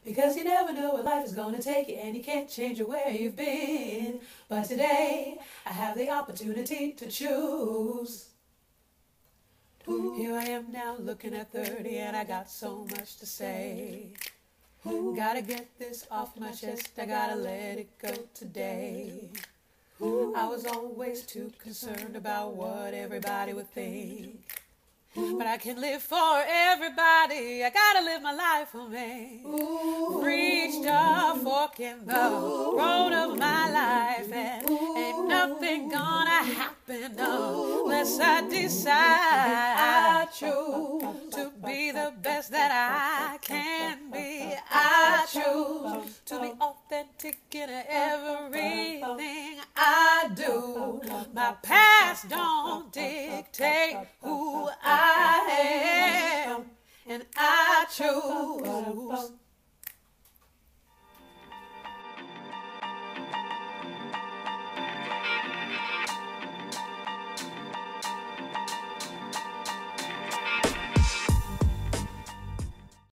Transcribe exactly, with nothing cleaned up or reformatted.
Because you never know where life is gonna take you, and you can't change where you've been. But today, I have the opportunity to choose. Here I am now looking at thirty, and I got so much to say. Gotta get this off my chest, I gotta let it go today. I was always too concerned about what everybody would think. But I can live for everybody, I gotta live my life for me. Reached a fork in the road of my life, and ain't nothing gonna happen unless I decide I choose to be the best that I can be. I choose to be authentic in everything I do. My past don't dictate who I am, and I choose